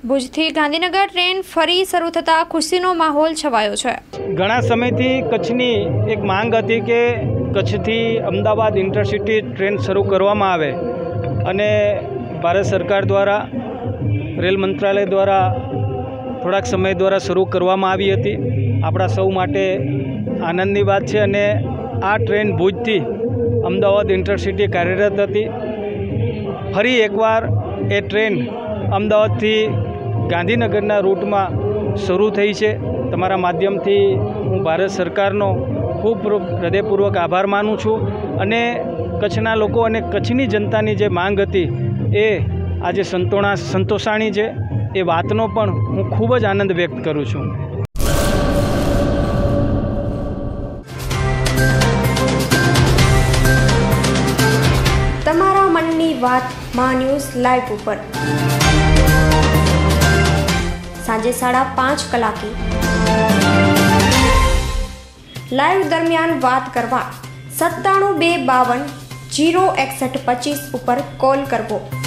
ભુજથી ગાંધીનગર ટ્રેન ફરી શરૂ થતાં ખુશીનો માહોલ છવાયો છે। ઘણા સમયથી કચ્છની એક માંગ હતી કે કચ્છથી અમદાવાદ ઇન્ટરસિટી ટ્રેન શરૂ કરવામાં આવે અને ભારત સરકાર દ્વારા રેલ મંત્રાલય દ્વારા થોડાક સમય દ્વારા શરૂ કરવામાં આવી હતી। આપણા સૌ માટે આનંદની વાત છે અને આ ટ્રેન ભુજથી અમદાવાદ ઇન્ટરસિટી કાર્યરત હતી। ફરી એકવાર એ ટ્રેન અમદાવાદથી ગાંધીનગરના રૂટમાં શરૂ થઈ છે। તમારા માધ્યમથી હું ભારત સરકારનો ખૂબ હૃદયપૂર્વક આભાર માનું છું અને કચ્છના લોકો અને કચ્છની જનતાની જે માંગ હતી એ આજે સંતોષાણી છે। એ વાતનો પણ હું ખૂબ જ આનંદ વ્યક્ત કરું છું। તમારા મનની વાત માં ન્યૂઝ લાઈવ ઉપર સાંજે 5:30 કલાકે લાઈવ દરમિયાન વાત કરવા 97 252 06125 ઉપર કોલ કરવો।